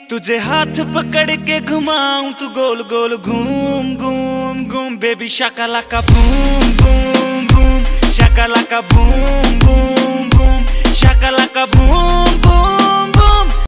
तुझे हाथ पकड़ के घुमाऊं तू गोल गोल घूम घूम घूम बेबी शाकालाका बूम बूम बूम शाकालाका बूम बूम